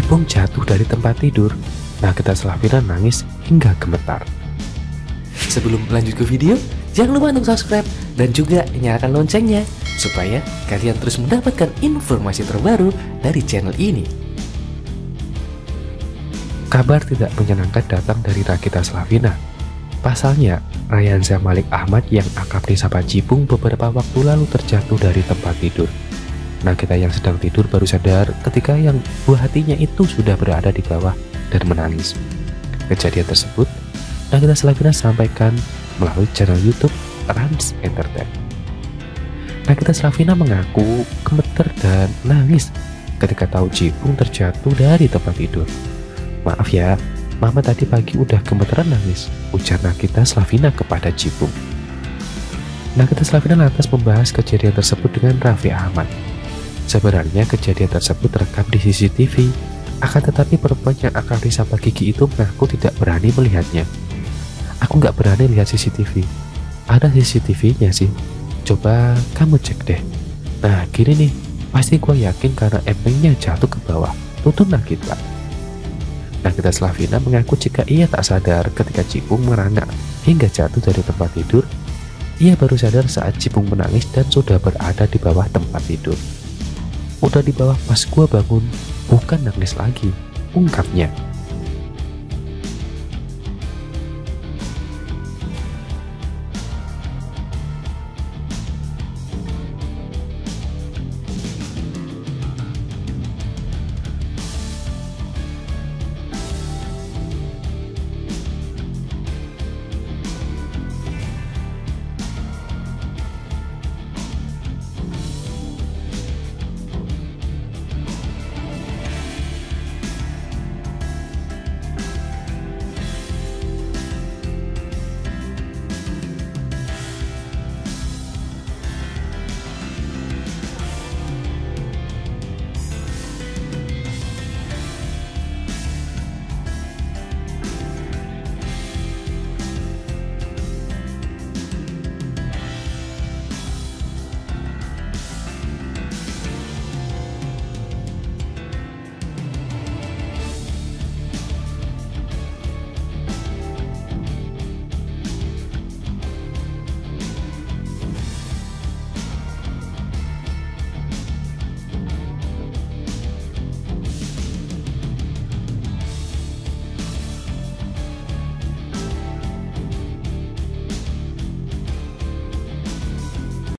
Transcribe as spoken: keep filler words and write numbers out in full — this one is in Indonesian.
Cipung jatuh dari tempat tidur. Nagita Slavina nangis hingga gemetar. Sebelum lanjut ke video, jangan lupa untuk subscribe dan juga nyalakan loncengnya supaya kalian terus mendapatkan informasi terbaru dari channel ini. Kabar tidak menyenangkan datang dari Nagita Slavina. Pasalnya, Ryansyah Malik Ahmad yang akrab disapa Cipung beberapa waktu lalu terjatuh dari tempat tidur. Nagita yang sedang tidur baru sadar ketika yang buah hatinya itu sudah berada di bawah dan menangis. Kejadian tersebut Nagita Slavina sampaikan melalui channel YouTube Rans Entertain. Nagita Slavina mengaku gemeter dan nangis ketika tahu Cipung terjatuh dari tempat tidur. "Maaf ya, Mama tadi pagi udah gemeteran nangis," ujar Nagita Slavina kepada Cipung. Nagita Slavina lantas membahas kejadian tersebut dengan Raffi Ahmad. Sebenarnya kejadian tersebut terekam di C C T V, akan tetapi perempuan yang akrab disapa Gigi itu mengaku tidak berani melihatnya. "Aku nggak berani lihat C C T V. Ada C C T V-nya sih. Coba kamu cek deh. Nah gini nih, pasti gue yakin karena empengnya jatuh ke bawah," tutur Nagita. Nagita Slavina mengaku jika ia tak sadar ketika Cipung merangak hingga jatuh dari tempat tidur. Ia baru sadar saat Cipung menangis dan sudah berada di bawah tempat tidur. "Udah di bawah pas gue bangun, bukan nangis lagi," ungkapnya.